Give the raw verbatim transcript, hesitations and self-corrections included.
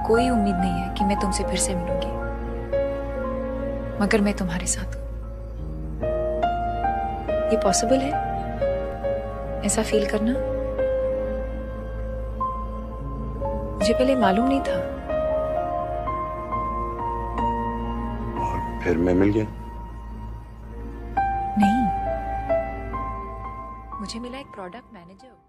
कोई उम्मीद नहीं है कि मैं तुमसे फिर से मिलूंगी, मगर मैं तुम्हारे साथ हूं। ये पॉसिबल है ऐसा फील करना? मुझे पहले मालूम नहीं था। और फिर मैं मिल गया? नहीं, मुझे मिला एक प्रोडक्ट मैनेजर।